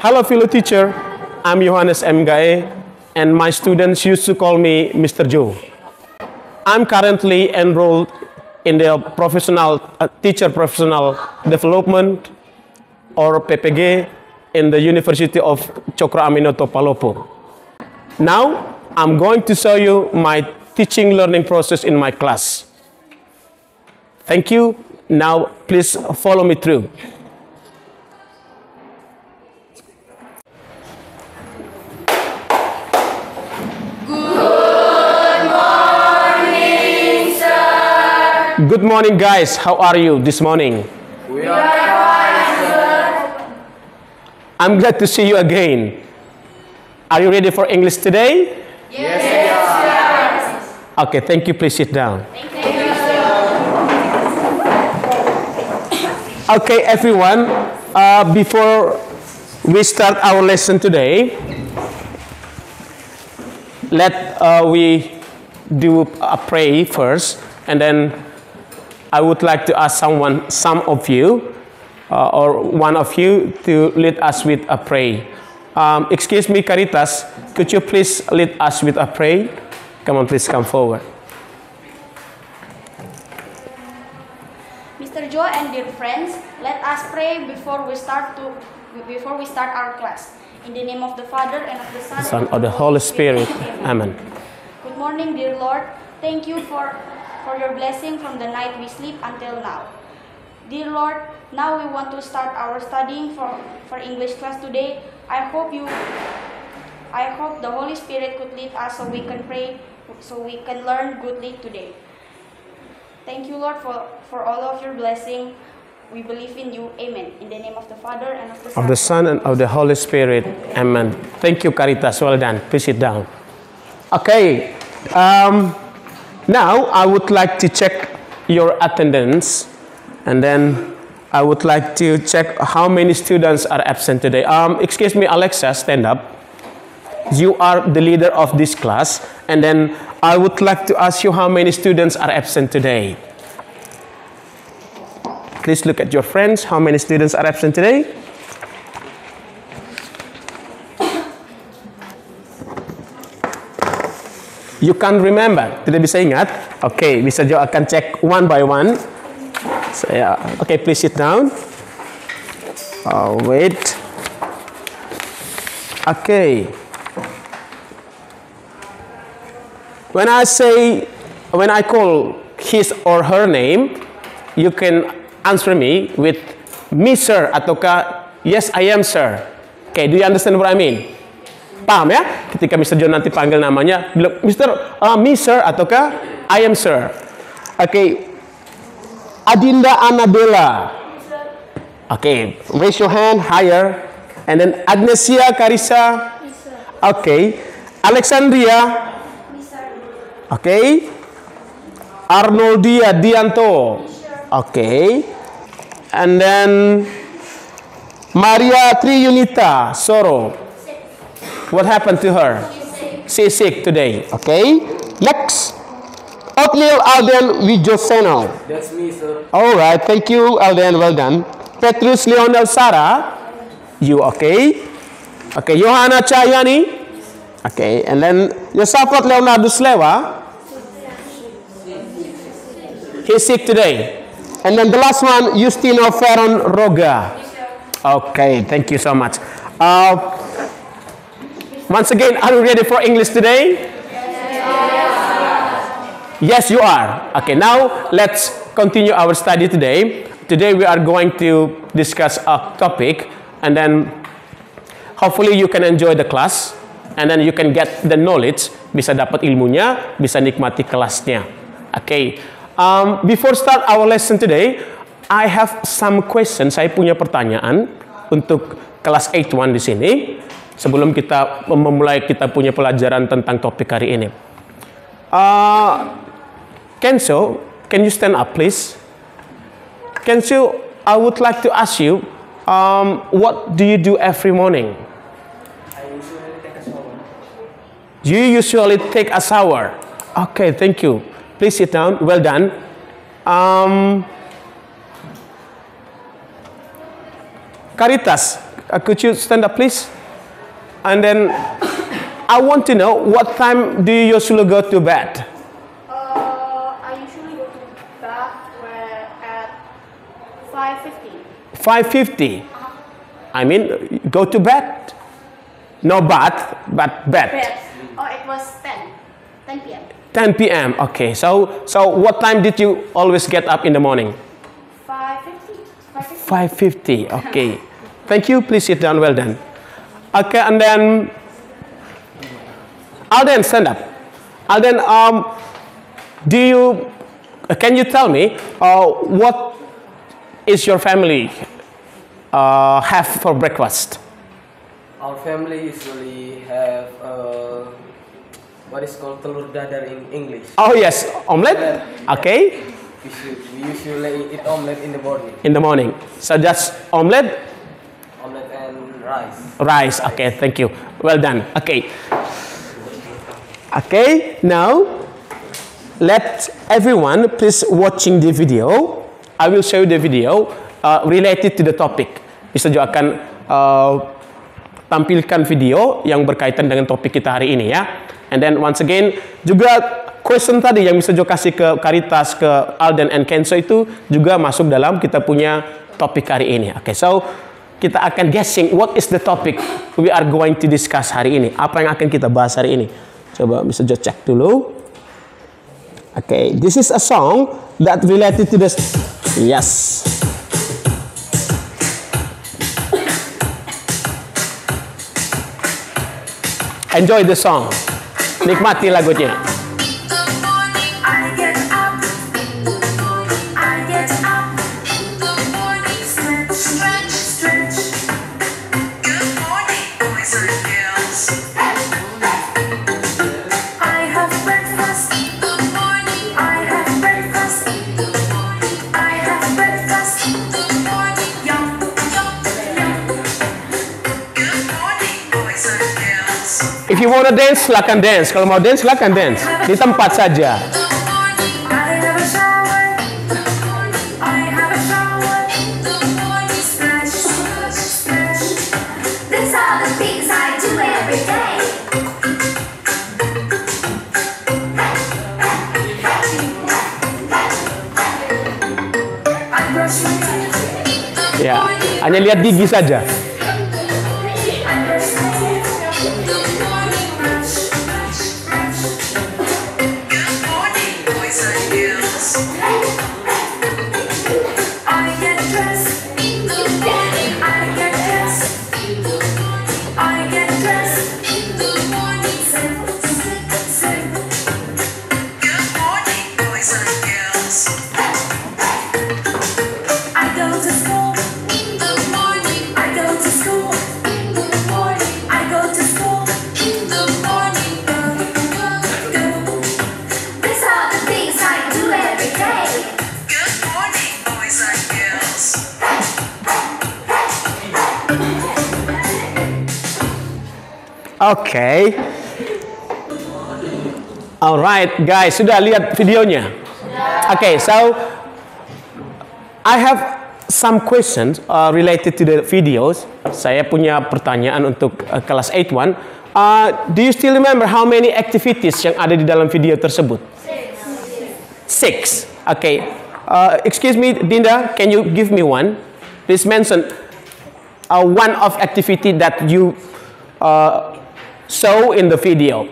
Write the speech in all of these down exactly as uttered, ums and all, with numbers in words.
Hello, fellow teacher. I'm Yohanes M. Gae, and my students used to call me Mister Joe. I'm currently enrolled in the professional uh, teacher professional development, or P P G, in the University of Cokro Aminoto Palopo. Now, I'm going to show you my teaching learning process in my class. Thank you. Now, please follow me through. Good morning, guys. How are you this morning? We are fine, sir. I'm glad to see you again. Are you ready for English today? Yes, sir. Okay, thank you. Please sit down. Thank you, sir. Okay, everyone. Uh, before we start our lesson today, let uh, we do a pray first, and then I would like to ask someone, some of you, uh, or one of you, to lead us with a prayer. Um, excuse me, Caritas, could you please lead us with a prayer? Come on, please come forward. Mister Joe and dear friends, let us pray before we start to before we start our class. In the name of the Father and of the Son, Son of the Holy Spirit. Amen. Good morning, dear Lord. Thank you for for your blessing from the night we sleep until now. Dear Lord, now we want to start our studying for, for English class today. I hope you, I hope the Holy Spirit could lead us so we can pray, so we can learn goodly today. Thank you, Lord, for, for all of your blessing. We believe in you. Amen. In the name of the Father and of the Son. Of the Son and of the Holy Spirit. Amen. Thank you, Caritas. Well done. Please sit down. Okay. Um, Now, I would like to check your attendance, and then I would like to check how many students are absent today. Um, excuse me, Alexa, stand up. You are the leader of this class, and then I would like to ask you how many students are absent today. Please look at your friends. How many students are absent today? You can't remember, tidak bisa ingat? Oke, okay, Mister Joe akan cek one by one. Saya, oke, okay, please sit down. Oh, wait. Oke. Okay. When I say, when I call his or her name, you can answer me with me, sir, ataukah yes, I am, sir. Oke, okay, do you understand what I mean? Paham ya? Ketika Mister John nanti panggil namanya, bilang, Mister Uh, me sir, ataukah I am sir. Oke. Okay. Adinda Annabella. Oke. Okay. Raise your hand higher. And then Agnesia Carissa. Oke. Okay. Alexandria. Oke. Okay. Arnoldia Dianto. Oke. Okay. And then Maria Triunita Soro. What happened to her? She's sick today. Okay. Next. Otlil Alden Wijoseno. That's me, sir. All right. Thank you, Alden. Well done. Petrus Leonel Sara. You okay? Okay. Johanna Cahyani. Okay. And then Yosafat Leonardo Slewa. He's sick today. And then the last one, Justino Ferron Roga. Okay. Thank you so much. Uh, Once again, are you ready for English today? Yes, yes, you are. Okay, now let's continue our study today. Today we are going to discuss a topic, and then hopefully you can enjoy the class, and then you can get the knowledge, bisa dapat ilmunya, bisa nikmati kelasnya. Okay, um, before start our lesson today, I have some questions. Saya punya pertanyaan untuk kelas eight one di sini. Sebelum kita memulai kita punya pelajaran tentang topik hari ini. Uh, Kenzo, can you stand up please? Kenzo, I would like to ask you, um, what do you do every morning? I usually take a shower. You usually take a shower. Okay, thank you. Please sit down. Well done. Um, Caritas, uh, could you stand up, please? And then I want to know what time do you usually go to bed? Uh, I usually go to bed where at five fifty. five fifty. I mean, go to bed. No bath, but bed. Bed. Oh, it was ten. ten p m ten p m Okay. So, so what time did you always get up in the morning? five fifty. five fifty. Okay. Thank you. Please sit down. Well done. Okay, and then Alden, stand up. Alden, um, do you? Can you tell me uh, what is your family uh, have for breakfast? Our family usually have uh, what is called telur dadar in English. Oh yes, omelette. Okay. We, should, we usually eat omelette in the morning. In the morning. So just omelette, Omelette and rice. rice. Okay, thank you. Well done. Okay. Okay, now let everyone please watching the video. I will show you the video uh, related to the topic. Mister Jo akan uh, tampilkan video yang berkaitan dengan topik kita hari ini ya. And then once again juga question tadi yang Mister Jo kasih ke Caritas, ke Alden and Kenzo itu juga masuk dalam kita punya topik hari ini. Oke, okay, so kita akan guessing what is the topic we are going to discuss hari ini. Apa yang akan kita bahas hari ini? Coba Mister Jo cek dulu. Oke, okay, this is a song that related to the yes. Enjoy the song. Nikmati lagunya. If you wanna dance, silakan dance. Kalau mau dance, silakan dance. Di tempat saja. Ya, hanya lihat gigi saja. Oke, okay. Alright guys, sudah lihat videonya? Oke, okay, so I have some questions uh, related to the videos. Saya punya pertanyaan untuk uh, kelas eight one. Uh, do you still remember how many activities yang ada di dalam video tersebut? Six. Six. Oke. Okay. Uh, excuse me, Dinda, can you give me one? Please mention uh, one of activity that you uh, saw in the video.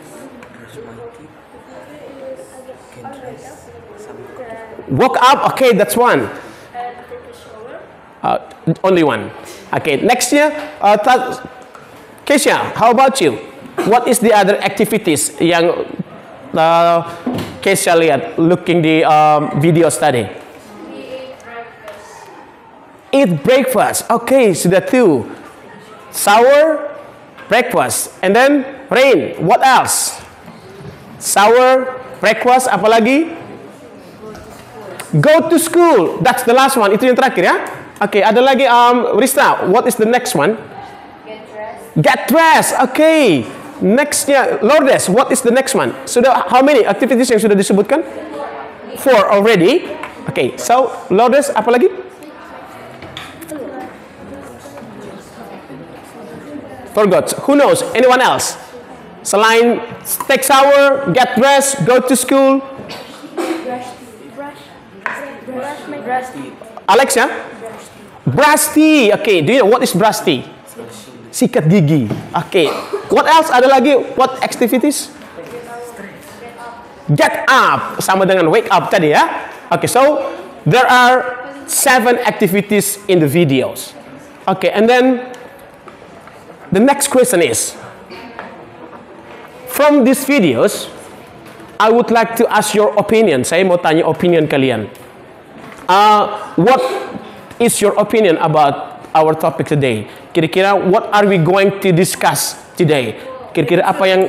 Walk up. Okay, that's one. Uh, only one. Okay, next year, uh, Keisha, how about you? What is the other activities yang uh, Keisha lihat looking the um, video study? We eat breakfast. Eat breakfast. Okay, sudah two. Sour breakfast. And then rain. What else? Sour breakfast. Apalagi? Go to school. That's the last one. Itu yang terakhir ya. Oke, okay, ada lagi um, Rista. What is the next one? Get dressed. Get dressed. Oke. Okay. Nextnya Lourdes. What is the next one? Sudah how many activities yang sudah disebutkan? Four already. Oke. Okay, so Lourdes apa lagi? Forgot. Who knows? Anyone else? Selain take shower, get dressed, go to school. Alex ya? Brush teeth. Okay, do you know what is brush teeth? Sikat gigi. Okay. What else? Ada lagi? What activities? Get up. Sama dengan wake up tadi ya. Okay, so there are seven activities in the videos. Okay, and then the next question is, from these videos, I would like to ask your opinion. Saya mau tanya opinion kalian. Uh, what is your opinion about our topic today? Kira-kira what are we going to discuss today? Kira-kira apa yang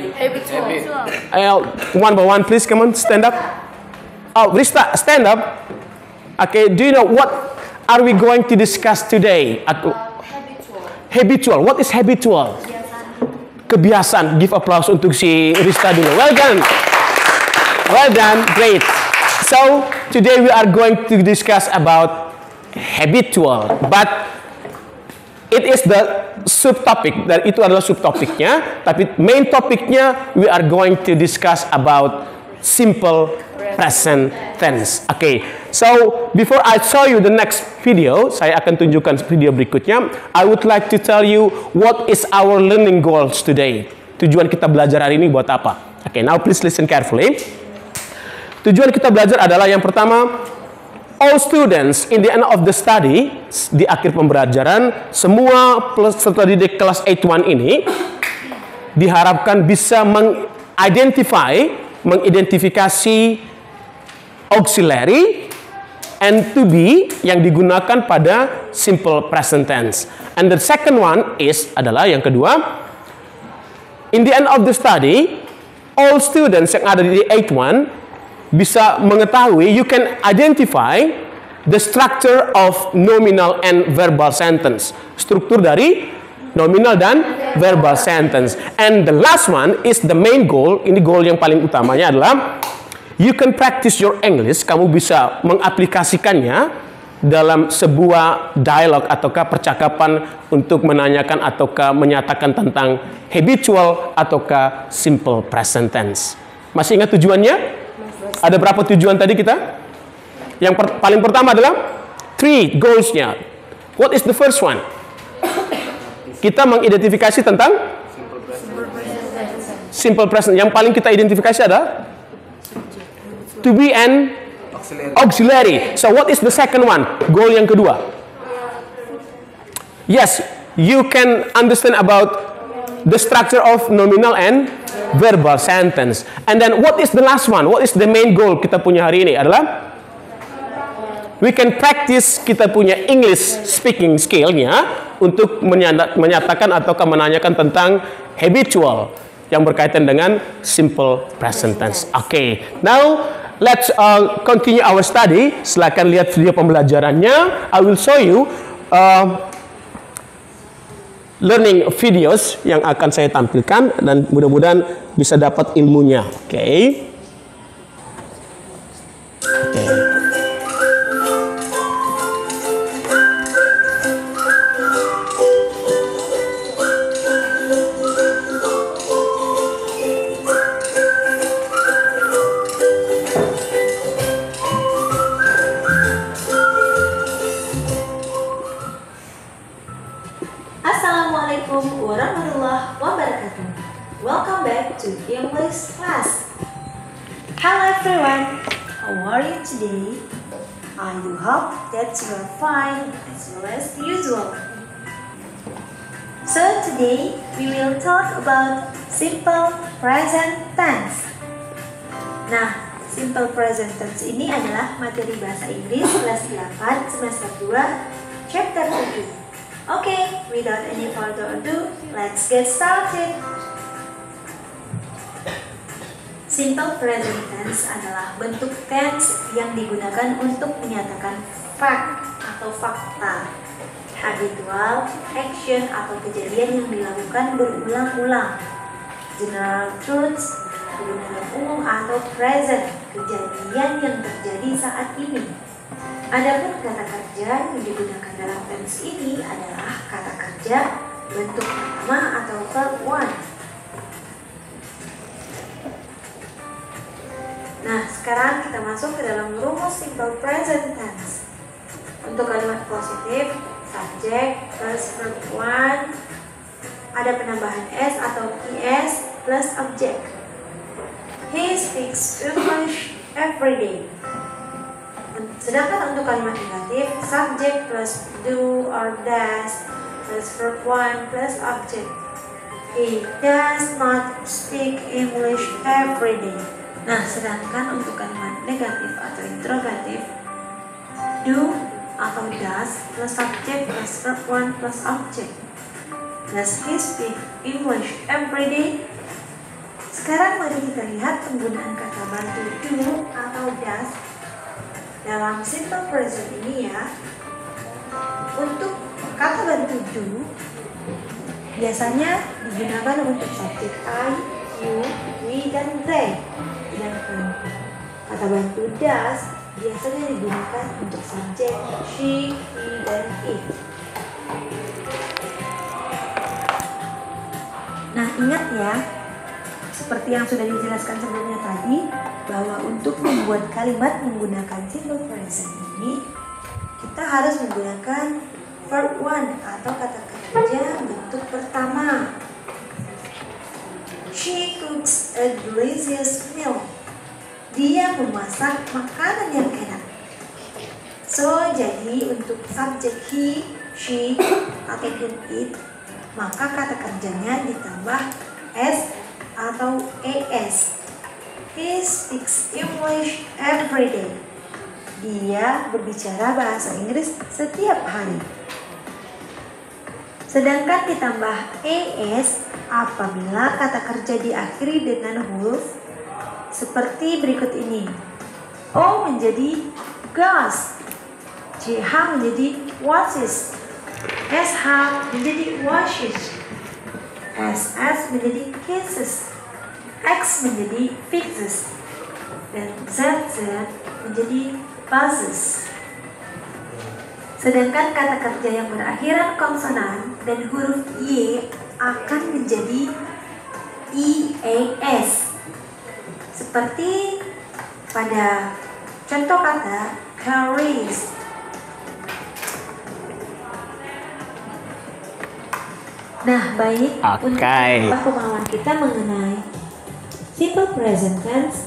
uh, one by one, please come on, stand up. Oh, Rista, stand up. Okay, do you know what are we going to discuss today? Aku, Habitual. habitual. What is habitual? Kebiasaan. Give applause untuk si Rista dulu. Well done. Well done. Great. So today we are going to discuss about habitual, but it is the subtopic. Dan itu adalah subtopiknya. Tapi main topiknya we are going to discuss about simple present tense. Okay. So before I show you the next video, saya akan tunjukkan video berikutnya. I would like to tell you what is our learning goals today. Tujuan kita belajar hari ini buat apa? Okay. Now please listen carefully. Tujuan kita belajar adalah yang pertama, all students in the end of the study, di akhir pembelajaran, semua peserta didik kelas delapan ini diharapkan bisa mengidentify, mengidentifikasi auxiliary and to be yang digunakan pada simple present tense. And the second one is adalah yang kedua, in the end of the study, all students yang ada di delapan bisa mengetahui, you can identify the structure of nominal and verbal sentence. Struktur dari nominal dan verbal sentence. And the last one is the main goal. Ini goal yang paling utamanya adalah you can practice your English. Kamu bisa mengaplikasikannya dalam sebuah dialog ataukah percakapan untuk menanyakan ataukah menyatakan tentang habitual ataukah simple present tense. Masih ingat tujuannya? Ada berapa tujuan tadi kita? Yang per paling pertama adalah three goals-nya. What is the first one? Kita mengidentifikasi tentang simple present. Yang paling kita identifikasi adalah to be and auxiliary. So what is the second one? Goal yang kedua. Yes, you can understand about the structure of nominal and verbal sentence. And then what is the last one? What is the main goal kita punya hari ini adalah we can practice kita punya English speaking skill-nya untuk menyatakan atau menanyakan tentang habitual yang berkaitan dengan simple present tense. Okay, now let's uh, continue our study. Silakan lihat video pembelajarannya. I will show you uh, learning videos yang akan saya tampilkan dan mudah-mudahan bisa dapat ilmunya. Oke. Okay. Oke. Okay. Assalamualaikum warahmatullahi wabarakatuh. Welcome back to English class. Hello everyone, how are you today? I do hope that you are fine as well as usual. So today we will talk about simple present tense. Nah, simple present tense ini adalah materi bahasa Inggris kelas delapan semester dua chapter tujuh. Okay, without any further ado, let's get started. Simple present tense adalah bentuk tense yang digunakan untuk menyatakan fact atau fakta, habitual, action atau kejadian yang dilakukan berulang-ulang, general truths, kebenaran umum atau present, kejadian yang terjadi saat ini. Adapun kata kerja yang digunakan dalam tense ini adalah kata kerja bentuk pertama atau verb one. Nah, sekarang kita masuk ke dalam rumus simple present tense. Untuk kalimat positif, subject plus verb one, ada penambahan s atau es plus object. He speaks English every day. Sedangkan untuk kalimat negatif, subject plus do or does plus verb one plus object. He does not speak English every day. Nah, sedangkan untuk kalimat negatif atau interrogatif, do atau does plus subject plus verb one plus object. Does he speak English every day? Sekarang mari kita lihat penggunaan kata bantu do atau does dalam simple present ini ya. Untuk kata bantu do biasanya digunakan untuk subjek I, you, we, dan they. Sedangkan kata bantu does biasanya digunakan untuk subjek she, he, dan it. Nah, ingat ya, seperti yang sudah dijelaskan sebelumnya tadi, bahwa untuk membuat kalimat menggunakan simple present ini, kita harus menggunakan verb one atau kata kerja bentuk pertama. She cooks a delicious meal. Dia memasak makanan yang enak. So, jadi untuk subjek he, she, ataupun it, maka kata kerjanya ditambah s atau es. He speaks English every day. Dia berbicara bahasa Inggris setiap hari. Sedangkan ditambah es apabila kata kerja diakhiri dengan huruf seperti berikut ini. O menjadi goes, C H menjadi watches, S H menjadi washes, S S menjadi kisses, X menjadi fixes, dan Z Z menjadi buzzes. Sedangkan kata kerja yang berakhiran konsonan dan huruf Y akan menjadi I A S. Seperti pada contoh kata carries. Nah, baik, Okay. untuk menambah pemahaman kita mengenai simple present tense.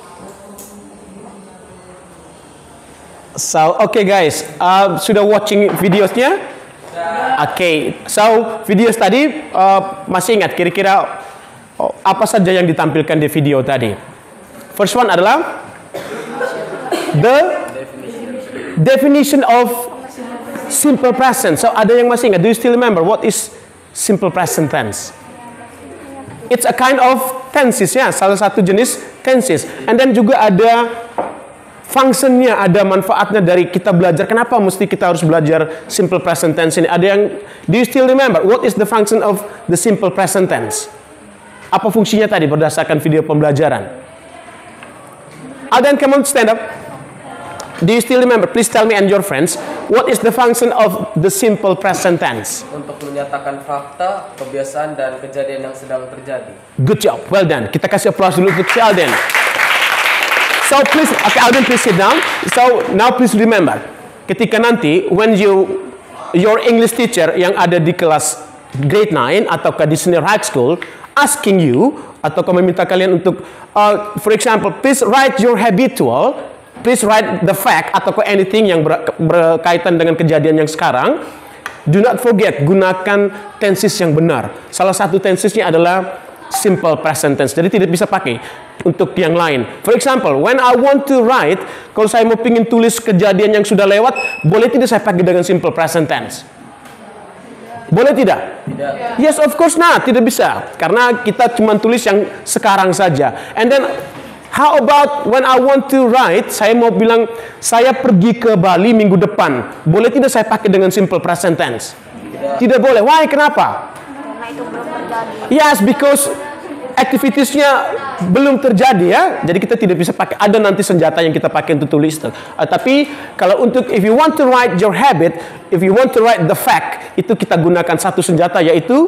So, okay guys, uh, sudah watching videosnya? Oke, okay. So videos tadi uh, masih ingat kira-kira oh, apa saja yang ditampilkan di video tadi? First one adalah the definition of simple present. So ada yang masih ingat? Do you still remember what is simple present tense? It's a kind of tenses ya, salah satu jenis tenses. And then juga ada functionnya, ada manfaatnya dari kita belajar. Kenapa mesti kita harus belajar simple present tense ini? Ada yang, do you still remember what is the function of the simple present tense? Apa fungsinya tadi berdasarkan video pembelajaran? Alden, come on, stand up. Do you still remember? Please tell me and your friends, what is the function of the simple present tense? Untuk menyatakan fakta, kebiasaan, dan kejadian yang sedang terjadi. Good job, well done. Kita kasih applause dulu untuk si Alden. So please, okay, Alden, please sit down. So now please remember, ketika nanti when you your English teacher yang ada di kelas grade nine atau di senior high school asking you atau meminta kalian untuk, uh, for example, please write your habitual, please write the fact atau anything yang ber berkaitan dengan kejadian yang sekarang. Do not forget, gunakan tenses yang benar. Salah satu tensesnya adalah simple present tense. Jadi tidak bisa pakai untuk yang lain. For example, when I want to write, kalau saya mau pingin tulis kejadian yang sudah lewat, boleh tidak saya pakai dengan simple present tense? Boleh tidak? Tidak. Yes, of course not. Tidak bisa. Karena kita cuma tulis yang sekarang saja. And then, how about when I want to write, saya mau bilang, saya pergi ke Bali minggu depan. Boleh tidak saya pakai dengan simple present tense? Tidak. Tidak boleh. Why? Kenapa? Karena itu belum terjadi. Yes, because activitiesnya belum terjadi ya, jadi kita tidak bisa pakai, ada nanti senjata yang kita pakai untuk tulis. Uh, tapi kalau untuk if you want to write your habit, if you want to write the fact, itu kita gunakan satu senjata yaitu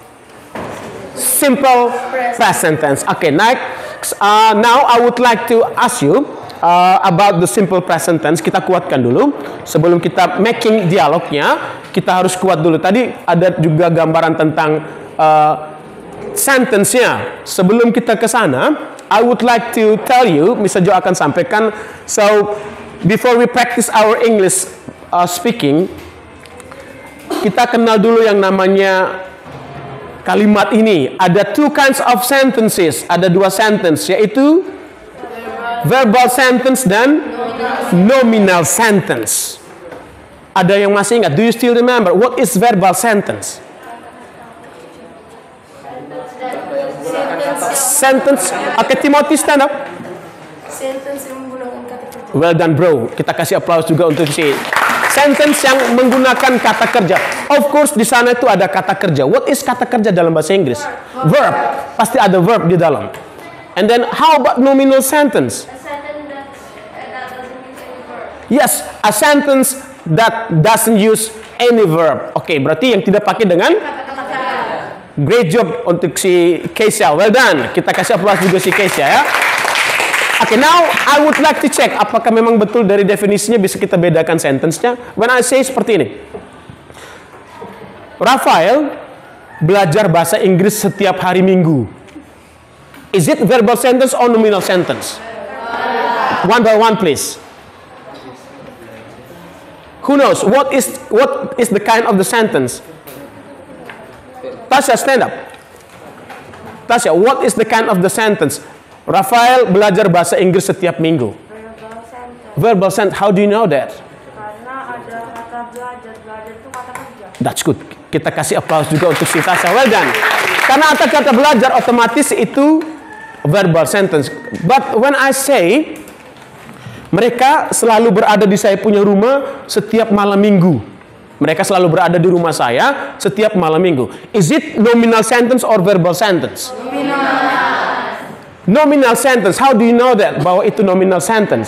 simple present tense. Oke, okay, next. Uh, now I would like to ask you uh, about the simple present tense. Kita kuatkan dulu sebelum kita making dialognya. Kita harus kuat dulu. Tadi ada juga gambaran tentang uh, sentence-nya. Sebelum kita ke sana, I would like to tell you, Mister Joe akan sampaikan. So, before we practice our English uh, speaking, kita kenal dulu yang namanya kalimat ini. Ada two kinds of sentences. Ada dua sentence, yaitu verbal sentence dan nominal sentence. Ada yang masih ingat? Do you still remember what is verbal sentence? Sentence. Oke, okay, Timothy stand up. Sentence yang menggunakan kata kerja. Well done, bro. Kita kasih applause juga untuk si sentence yang menggunakan kata kerja. Of course, di sana itu ada kata kerja. What is kata kerja dalam bahasa Inggris? Verb. Pasti ada verb di dalam. And then, how about nominal sentence? A sentence that, uh, that doesn't use any verb. Yes, a sentence that doesn't use any verb. Oke, okay, berarti yang tidak pakai dengan great job untuk si Keisha. Well done. Kita kasih applause juga si Keisha ya. Oke, okay, now I would like to check apakah memang betul dari definisinya bisa kita bedakan sentence-nya. When I say seperti ini. Rafael belajar bahasa Inggris setiap hari Minggu. Is it verbal sentence or nominal sentence? One by one, please. Who knows? What is what is the kind of the sentence? Tasha, stand up. Tasha, what is the kind of the sentence? Rafael belajar bahasa Inggris setiap minggu. Verbal sentence. Verbal sentence. How do you know that? Karena ada kata belajar. Belajar itu kata kerja. That's good. Kita kasih applause juga untuk si Tasha. Well done. Karena ada kata belajar otomatis itu verbal sentence. But when I say mereka selalu berada di saya punya rumah setiap malam minggu. Mereka selalu berada di rumah saya setiap malam minggu. Is it nominal sentence or verbal sentence? Nominal. Nominal sentence. How do you know that? Bahwa itu nominal sentence.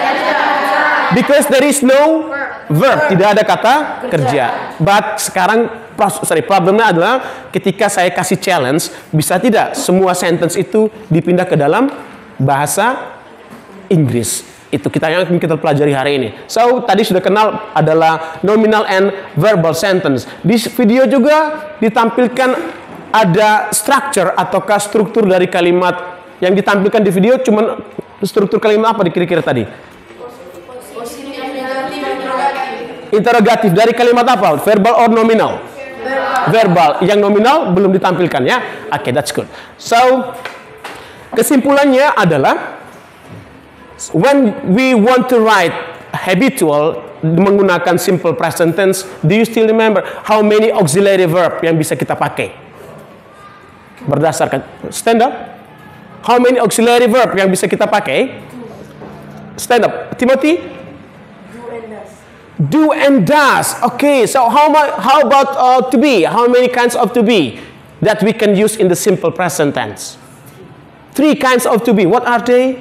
Because there is no verb. Tidak ada kata kerja. But sekarang sorry, problemnya adalah ketika saya kasih challenge, bisa tidak semua sentence itu dipindah ke dalam bahasa Inggris. Itu kita yang kita pelajari hari ini. So, tadi sudah kenal adalah nominal and verbal sentence. Di video juga ditampilkan ada structure ataukah struktur dari kalimat yang ditampilkan di video. Cuman struktur kalimat apa kira-kira tadi? Positif, negatif, interrogatif. Interrogatif dari kalimat apa? Verbal or nominal? Verbal. Verbal. Yang nominal belum ditampilkan ya. Oke, okay, that's good. So, kesimpulannya adalah when we want to write habitual menggunakan simple present tense, do you still remember how many auxiliary verb yang bisa kita pakai? Berdasarkan stand up. How many auxiliary verb yang bisa kita pakai? Stand up. Timothy? Do and does. Do and does. Okay, so how much how about uh, to be? How many kinds of to be that we can use in the simple present tense? Three kinds of to be. What are they?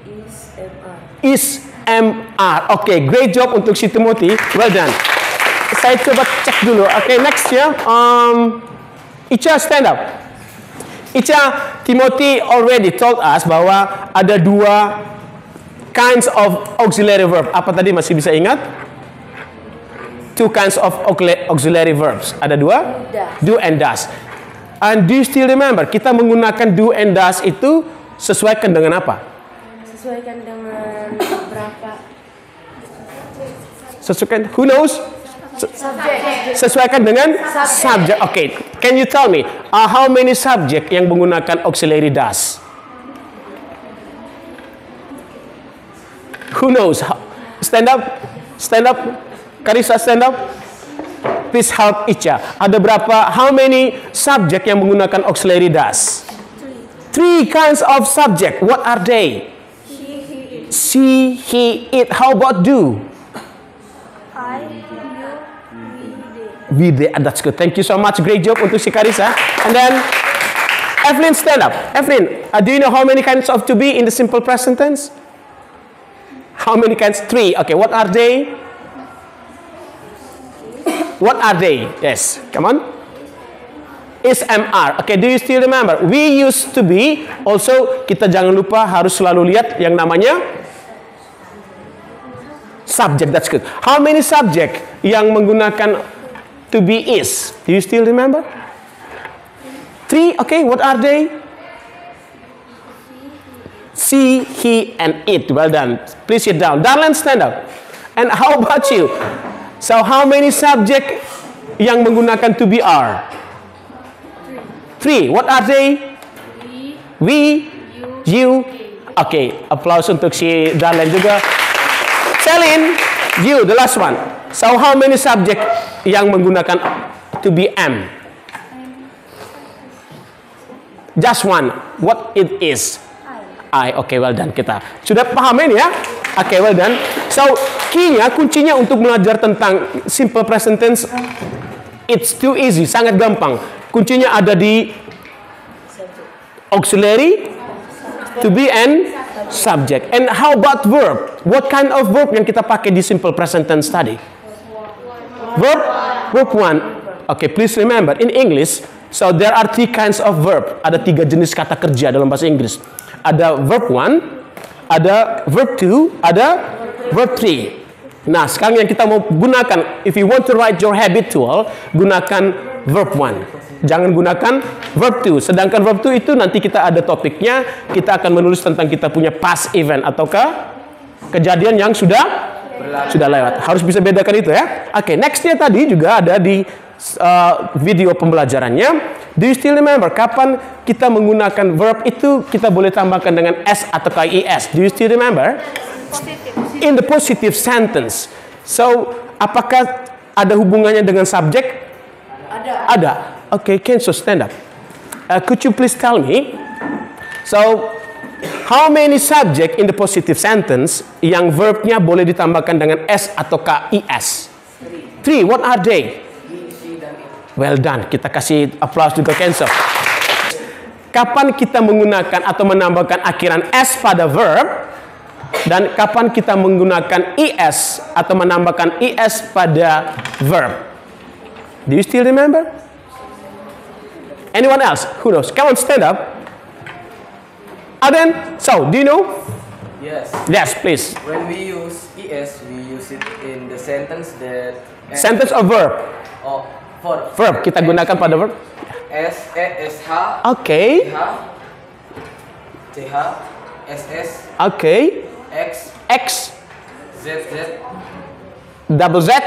Is, am, are. Oke, okay, great job untuk si Timothy. Well done. Saya coba cek dulu. Oke, okay, next ya. Um, Icha, stand up. Icha, Timothy already told us bahwa ada dua kinds of auxiliary verb. Apa tadi masih bisa ingat? Two kinds of auxiliary verbs. Ada dua? Do and does. And do you still remember? Kita menggunakan do and does itu sesuaikan dengan apa? Sesuaikan dengan berapa? Sesuaikan, who knows? Subjek. Sesuaikan dengan subject. Oke, okay. Can you tell me uh, how many subject yang menggunakan auxiliary does? Who knows? Stand up, stand up. Karisa, stand up. Please help Icha. Ada berapa? How many subject yang menggunakan auxiliary does? Three kinds of subject. What are they? She, he, it. How about do? I, you, we, they. We, they. That's good. Thank you so much. Great job untuk si Karisa. And then, Evelyn, stand up. Evelyn, uh, do you know how many kinds of to be in the simple present tense? How many kinds? Three. Okay, what are they? What are they? Yes, come on. Is, am, are. Okay, do you still remember? We used to be. Also, kita jangan lupa harus selalu lihat yang namanya subject. That's good. How many subject yang menggunakan to be is? Do you still remember? Three. Okay, what are they? She, he, and it. Well done. Please sit down. Darlan, stand up. And how about you? So, how many subject yang menggunakan to be are? Three. What are they? We, We, you. you, Okay, applause untuk si Darlan juga. Celine, you, the last one. So, how many subject yang menggunakan to be am? Just one. What it is? I. Okay, well done kita. Sudah paham ini ya? Okay, well done. So, key-nya, kuncinya untuk belajar tentang simple present tense, it's too easy, sangat gampang. Kuncinya ada di auxiliary, to be, and subject. And how about verb? What kind of verb yang kita pakai di simple present tense tadi? Verb? Verb one. Okay, please remember, in English, so there are three kinds of verb. Ada tiga jenis kata kerja dalam bahasa Inggris. Ada verb one, ada verb two, ada verb three. Nah, sekarang yang kita mau gunakan, if you want to write your habitual, gunakan verb one. Jangan gunakan verb two. Sedangkan verb two itu nanti kita ada topiknya, kita akan menulis tentang kita punya past event ataukah kejadian yang sudah Berlalu. sudah lewat. Harus bisa bedakan itu ya. Oke, okay, nextnya tadi juga ada di uh, video pembelajarannya. Do you still remember kapan kita menggunakan verb itu kita boleh tambahkan dengan s atau is? Do you still remember? In the positive sentence. So, apakah ada hubungannya dengan subjek? ada. Ada. Okay, Kenzo, stand up. Uh, could you please tell me? So, how many subject in the positive sentence yang verbnya boleh ditambahkan dengan s atau is? Three. What are they? Well done. Kita kasih applause juga Kenzo. Kapan kita menggunakan atau menambahkan akhiran s pada verb? Dan kapan kita menggunakan is atau menambahkan is pada verb? Do you still remember? Anyone else? Who knows? Come on, stand up. Aden, so, do you know? Yes. Yes, please. When we use es, we use it in the sentence that Sentence or verb? Oh, verb. Verb. Kita gunakan pada verb. S, E, S, H. Okay. H, C, H, S, S. Okay. X, X, Z, Z, double Z.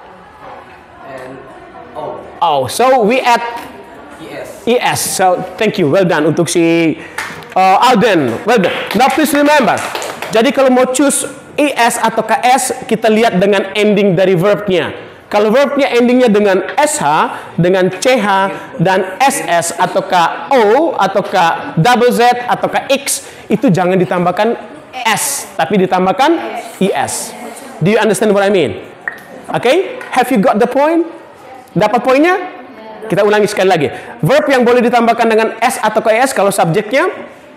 and O. Oh, so we add Es. es. So, thank you. Well done untuk si uh, Alden. Well done. Now, please remember. Jadi kalau mau choose es atau ks, kita lihat dengan ending dari verbnya. Kalau verbnya endingnya dengan sh, dengan ch, dan ss, ataukah o, ataukah double z, ataukah x, itu jangan ditambahkan s, tapi ditambahkan is. Do you understand what I mean? Okay? Have you got the point? Dapat poinnya? Kita ulangi sekali lagi. Verb yang boleh ditambahkan dengan s atau is kalau subjeknya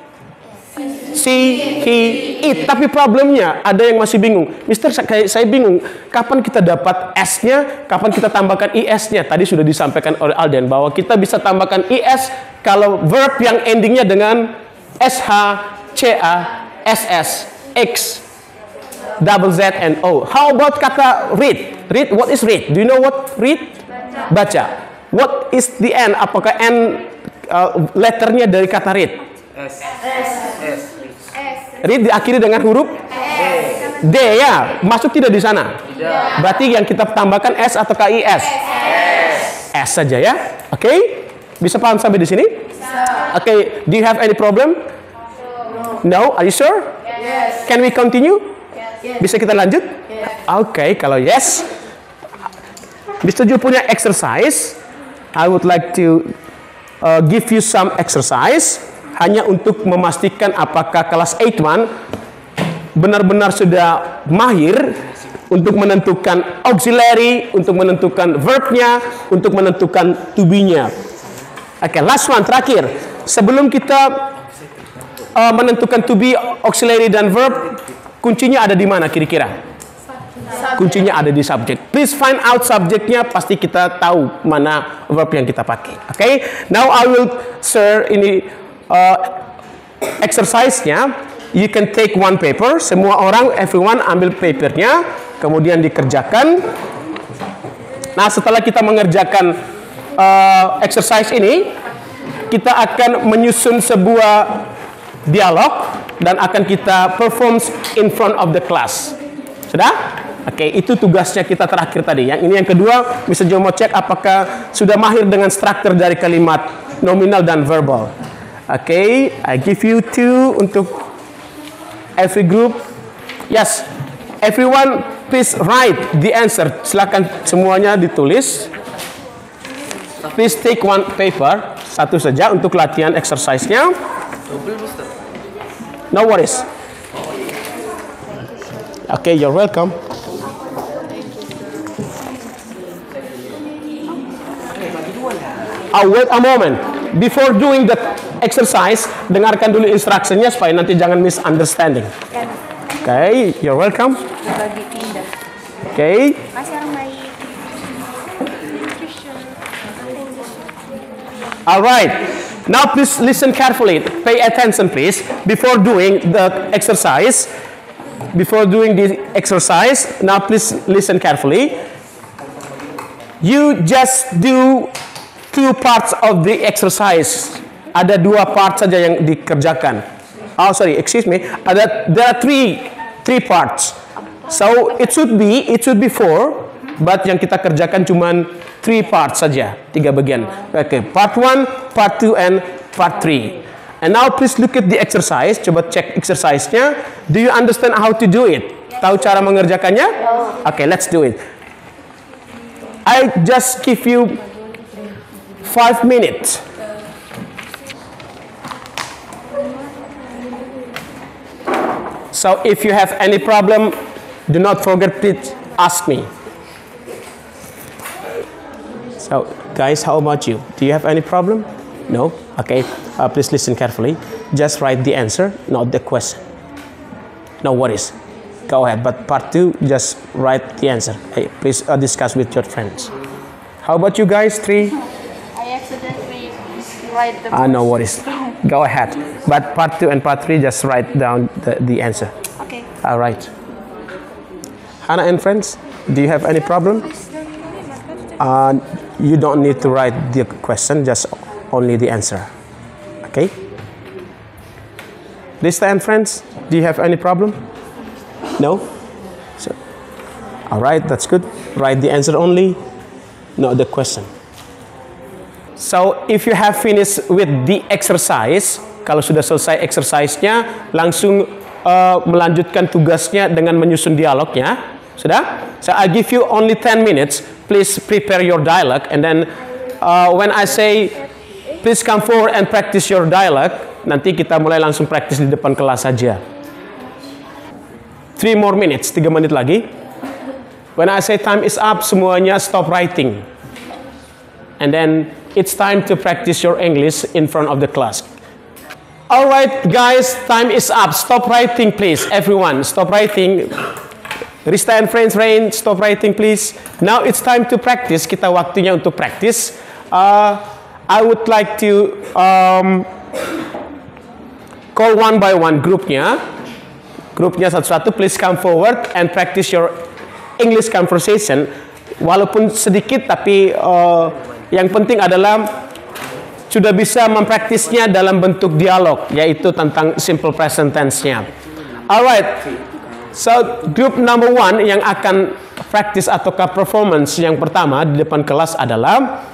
she, he, it. Tapi problemnya ada yang masih bingung. Mister, saya, saya bingung. Kapan kita dapat s-nya? Kapan kita tambahkan is-nya? Tadi sudah disampaikan oleh Alden bahwa kita bisa tambahkan is kalau verb yang endingnya dengan sh, ca, ss, x, double z, and o. How about kata read? Read, what is read? Do you know what read? Baca. What is the n? Apakah n uh, letternya dari kata read? S. S. Read diakhiri dengan huruf D. D ya. Masuk tidak di sana? Tidak. Berarti yang kita tambahkan s atau is? S. S saja ya. Oke? Okay? Bisa paham sampai di sini? Oke. Okay. Do you have any problem? No. Are you sure? Yes. Can we continue? Yes. Bisa kita lanjut? Yes. Oke, okay, kalau yes. Mister Ju punya exercise. I would like to uh, give you some exercise hanya untuk memastikan apakah kelas delapan one benar-benar sudah mahir untuk menentukan auxiliary, untuk menentukan verbnya, untuk menentukan to be-nya. Oke, okay, last one terakhir. sebelum kita uh, menentukan to be, auxiliary dan verb, kuncinya ada di mana kira-kira? Kuncinya ada di subjek. Please find out subjeknya, pasti kita tahu mana verb yang kita pakai. Oke, okay? Now I will share ini uh, exercise-nya. You can take one paper. Semua orang, everyone ambil papernya, kemudian dikerjakan. Nah, setelah kita mengerjakan uh, exercise ini, kita akan menyusun sebuah dialog dan akan kita perform in front of the class. Sudah? Oke, okay, itu tugasnya kita terakhir tadi. Yang ini yang kedua, mister Jo mau cek apakah sudah mahir dengan struktur dari kalimat nominal dan verbal. Oke, okay, I give you two untuk every group. Yes, everyone please write the answer. Silakan semuanya ditulis. Please take one paper, satu saja untuk latihan exercise-nya. No worries. Okay, you're welcome. Oh, wait a moment. Before doing the exercise, dengarkan dulu instructionnya supaya nanti jangan misunderstanding. Okay, you're welcome. Okay. All right. Now please listen carefully. Pay attention, please. Before doing the exercise, before doing the exercise, now please listen carefully. You just do two parts of the exercise. Ada dua part saja yang dikerjakan. Oh, sorry, excuse me. Ada there are three three parts. So it should be it should be four, but yang kita kerjakan cuman three parts saja, tiga bagian. Okay, part one, part two, and part three. And now please look at the exercise. Coba cek exercise-nya. Do you understand how to do it? Tahu cara mengerjakannya? Okay, let's do it. I just give you five minutes. So if you have any problem, do not forget to ask me. So guys, how about you? Do you have any problem? No? Okay, uh, please listen carefully. Just write the answer, not the question. No worries. Go ahead, but part two, just write the answer. Hey, please uh, discuss with your friends. How about you guys, three? I accidentally write the Ah, no worries. Go ahead. But part two and part three, just write down the, the answer. Okay. All right. Hannah and friends, do you have any problem? Uh, you don't need to write the question, just only the answer. Okay? Lista and friends, do you have any problem? No? So, all right, that's good. Write the answer only, not the question. So, if you have finished with the exercise, kalau sudah selesai exercise-nya, langsung uh, melanjutkan tugasnya dengan menyusun dialognya. Sudah? So, I give you only ten minutes. Please prepare your dialogue. And then, uh, when I say, please come forward and practice your dialogue, nanti kita mulai langsung praktis di depan kelas saja. Three more minutes, tiga menit lagi. When I say time is up, semuanya stop writing. And then, it's time to practice your English in front of the class. All right, guys, time is up. Stop writing, please. Everyone, stop writing. Rista and friends, Rain, stop writing, please. Now it's time to practice. Kita waktunya untuk practice. Uh, I would like to um, call one by one grupnya. Grupnya satu-satu, please come forward and practice your English conversation. Walaupun sedikit, tapi uh, yang penting adalah sudah bisa mempraktisnya dalam bentuk dialog, yaitu tentang simple present tense-nya. Alright, so group number one yang akan practice ataukah performance yang pertama di depan kelas adalah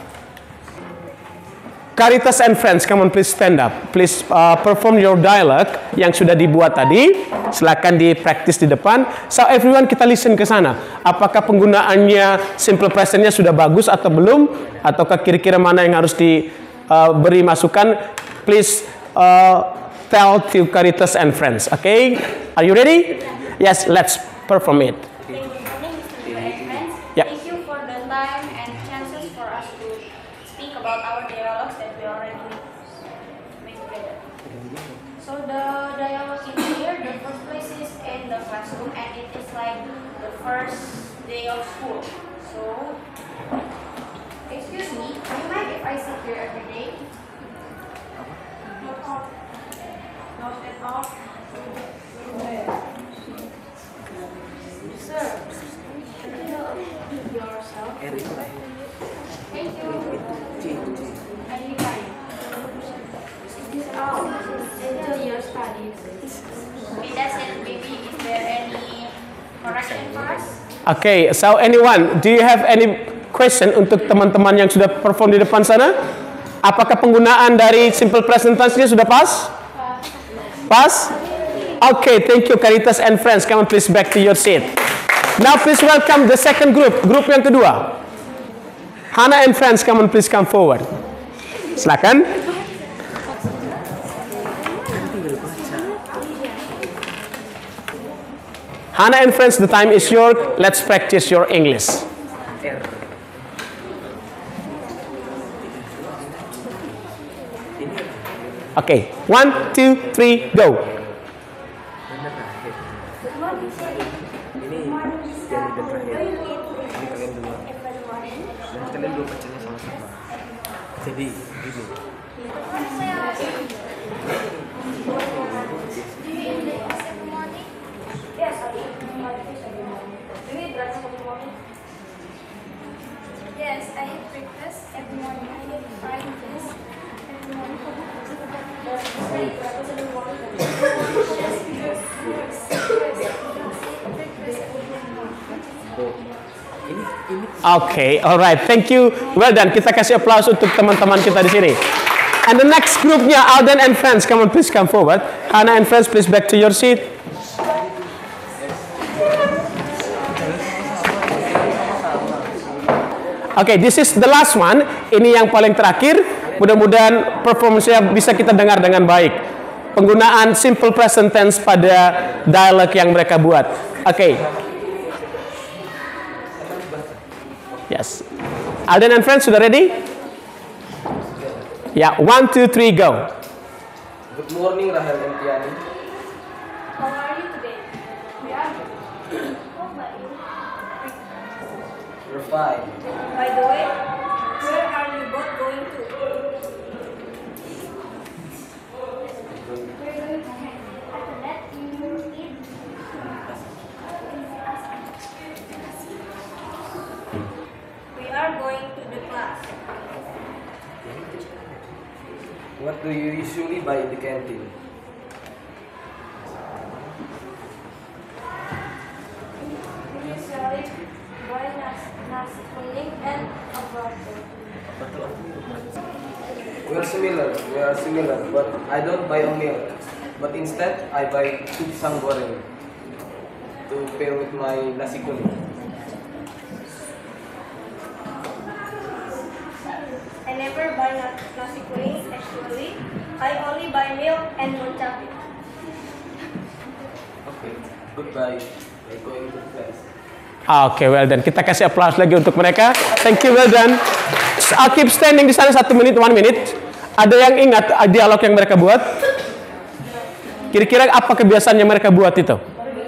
Caritas and friends. Come on, please stand up. Please uh, perform your dialogue yang sudah dibuat tadi. Silakan dipraktis di depan. So everyone, kita listen ke sana. Apakah penggunaannya simple present-nya sudah bagus atau belum? Ataukah kira-kira mana yang harus diberi uh, masukan? Please uh, tell to Caritas and friends. Okay? Are you ready? Yes, let's perform it. Thank you, Mister and friends. Yeah. Thank you for the time and chances for us to speak about our dialogues that we already school. So, excuse me, do you mind if I sit here every day? Not all. Not at all. Sir, yourself. Thank you. Anytime. Oh, enjoy your studies. Okay, that's it, baby. Is there any correction for us? Okay, so anyone, do you have any question untuk teman-teman yang sudah perform di depan sana? Apakah penggunaan dari simple present tense-nya sudah pas? Pas? Okay, thank you Caritas and friends. Come on please back to your seat. Now please welcome the second group, grup yang kedua. Hannah and friends, come on please come forward. Silakan. Hannah and friends, the time is yours. Let's practice your English. Okay, one, two, three, go. Kalian dua bacanya sama-sama. Jadi gini. Yes, I have breakfast every morning. I have fried fish every morning. Okay, alright, thank you. Well done. Kita kasih applause untuk teman-teman kita di sini. And the next groupnya Alden and friends, come on, please come forward. Hannah and friends, please back to your seat. Okay, this is the last one. Ini yang paling terakhir. Mudah-mudahan performance-nya bisa kita dengar dengan baik. Penggunaan simple present tense pada dialog yang mereka buat. Okay. Yes. Alden and friends, sudah ready? Ya, yeah. One, two, three, go. Good morning, Rahel and Tiani. How are you today? We are good. How about you? We're fine. By the way, where are you both going to? We're going to hang. After that, you will eat. We are going to the class. What do you usually buy in the canteen? We usually buy nasi, nasi kuning and a burger. We are similar. We are similar, but I don't buy a milk. But instead, I buy pisang goreng to pair with my nasi kuning. I never buy na- nasi kuning actually. I only buy milk and moncapi. Okay, goodbye. I'm going to class. Oke, okay, well done. Kita kasih applause lagi untuk mereka. Thank you, well done. I'll keep standing di sana satu menit, one minute. Ada yang ingat dialog yang mereka buat? Kira-kira apa kebiasaan yang mereka buat itu?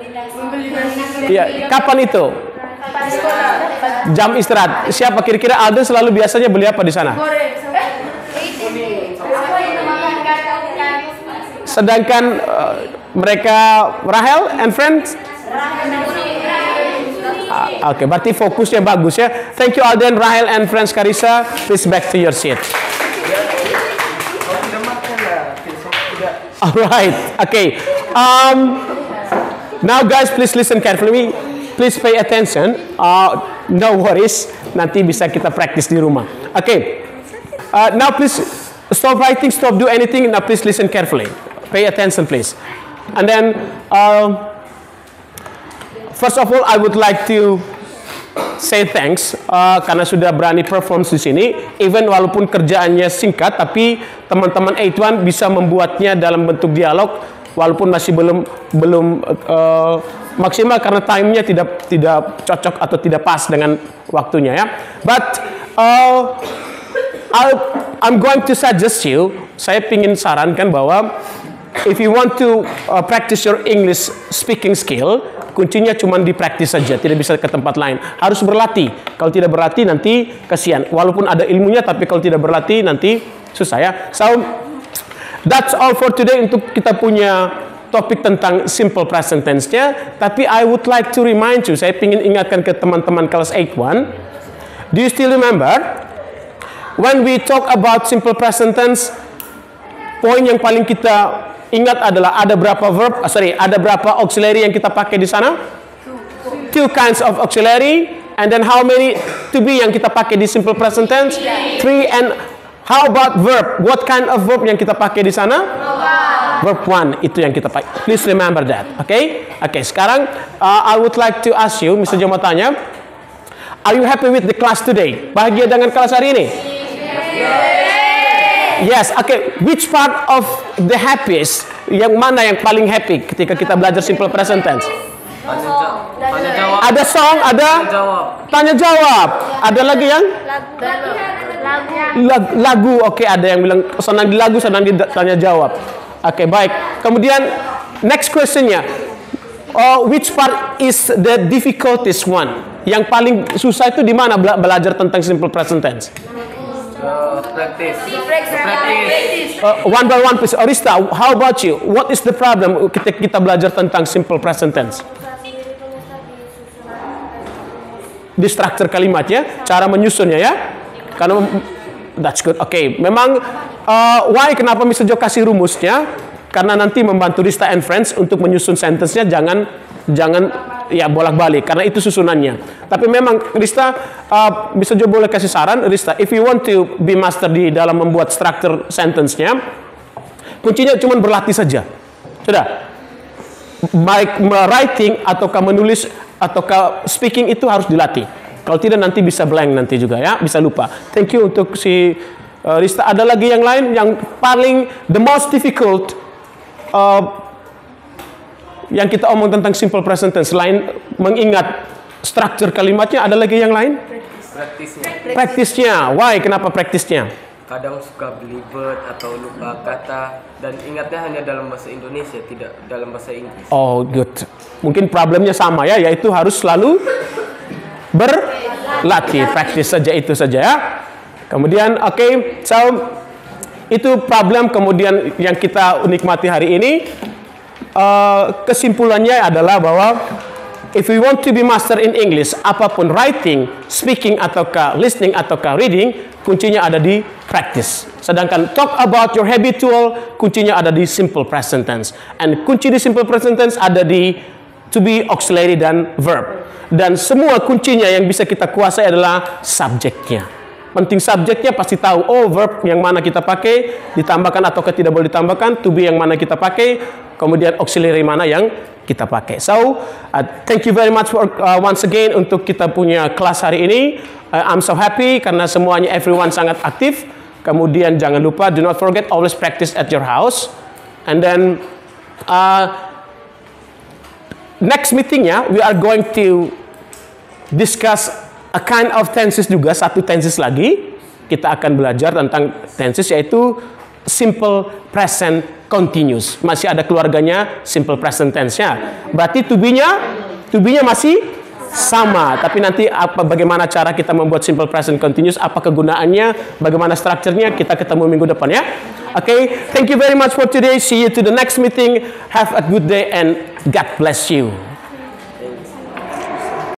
Iya, kapan itu? Jam istirahat. Siapa kira-kira Alden selalu biasanya beli apa di sana? Sedangkan uh, mereka Rahel and friends? Uh, Oke, okay, berarti fokusnya bagus ya. Thank you Alden, Rahel and friends. Carissa, please back to your seat. Alright, okay. Um, now guys, please listen carefully. Please pay attention. Uh, no worries. Nanti bisa kita practice di rumah. Okay. Uh, now please stop writing, stop do anything. Now please listen carefully. Pay attention, please. And then, uh, first of all, I would like to say thanks uh, karena sudah berani perform di sini. Even walaupun kerjaannya singkat, tapi teman-teman delapan satu bisa membuatnya dalam bentuk dialog, walaupun masih belum belum uh, maksimal karena time-nya tidak tidak cocok atau tidak pas dengan waktunya ya. But uh, I'll, I'm going to suggest you, saya ingin sarankan bahwa if you want to uh, practice your English speaking skill, kuncinya cuma di praktis saja, tidak bisa ke tempat lain. Harus berlatih. Kalau tidak berlatih nanti kasihan. Walaupun ada ilmunya, tapi kalau tidak berlatih nanti susah ya. So, that's all for today untuk kita punya topik tentang simple present tense-nya. Tapi I would like to remind you, saya ingin ingatkan ke teman-teman kelas delapan one. Do you still remember? When we talk about simple present tense, poin yang paling kita ingat adalah ada berapa verb, uh, sorry, ada berapa auxiliary yang kita pakai di sana? Two kinds of auxiliary. And then how many to be yang kita pakai di simple present tense? Three. And how about verb? What kind of verb yang kita pakai di sana? Verb one. Itu yang kita pakai. Please remember that. Oke? Okay? Oke, okay, sekarang uh, I would like to ask you, Mister Jo mau tanya, are you happy with the class today? Bahagia dengan kelas hari ini? Yes, oke. Okay. Which part of the happiest? Yang mana yang paling happy ketika kita belajar simple present tense? Tanya, ja tanya jawab. Ada song, ada Tanya jawab. tanya jawab. Ada lagi yang lagu. Lagu, oke. Okay, ada yang bilang senang di lagu, senang di tanya jawab. Oke, okay, baik. Kemudian next questionnya, oh, which part is the difficultest one? Yang paling susah itu di mana bela belajar tentang simple present tense? Uh, practice. Practice. Uh, one by one, please. Orista, how about you? What is the problem ketika kita belajar tentang simple present tense? Di struktur kalimatnya, cara menyusunnya ya. Karena that's good. Oke, okay. Memang uh, why kenapa Mister Jo kasih rumusnya? Karena nanti membantu Rista and friends untuk menyusun sentence-nya, jangan jangan ya bolak-balik karena itu susunannya. Tapi memang Rista uh, Mister Jo boleh kasih saran, Rista, if you want to be master di dalam membuat struktur sentence-nya, kuncinya cuma berlatih saja. Sudah. Baik writing ataukah menulis ataukah speaking itu harus dilatih. Kalau tidak nanti bisa blank nanti juga ya, bisa lupa. Thank you untuk si uh, Rista. Ada lagi yang lain yang paling the most difficult uh, yang kita omong tentang simple present tense, selain mengingat struktur kalimatnya, ada lagi yang lain? Praktisnya. Praktisnya. Why? Kenapa praktisnya? Kadang suka belibet atau lupa kata dan ingatnya hanya dalam bahasa Indonesia, tidak dalam bahasa Inggris. Oh, good. Mungkin problemnya sama ya, yaitu harus selalu berlatih, praktis saja itu saja ya. Kemudian, oke, okay, so itu problem kemudian yang kita nikmati hari ini. Uh, kesimpulannya adalah bahwa if we want to be master in English, apapun writing, speaking, ataukah listening, ataukah reading, kuncinya ada di practice. Sedangkan talk about your habitual, kuncinya ada di simple present tense. And kunci di simple present tense ada di to be, auxiliary, dan verb. Dan semua kuncinya yang bisa kita kuasai adalah subjeknya. Penting subjeknya pasti tahu, oh verb yang mana kita pakai, ditambahkan atau tidak boleh ditambahkan, to be yang mana kita pakai, kemudian auxiliary mana yang kita pakai. So, uh, thank you very much for uh, once again untuk kita punya kelas hari ini. Uh, I'm so happy karena semuanya everyone sangat aktif. Kemudian jangan lupa, do not forget, always practice at your house. And then uh, next meetingnya we are going to discuss a kind of tenses juga, satu tenses lagi. Kita akan belajar tentang tenses yaitu simple present continuous. Masih ada keluarganya simple present tense-nya. Berarti to be-nya, to be-nya masih sama. Tapi nanti apa bagaimana cara kita membuat simple present continuous, apa kegunaannya, bagaimana strukturnya, kita ketemu minggu depan ya. Oke, okay, thank you very much for today. See you to the next meeting. Have a good day and God bless you.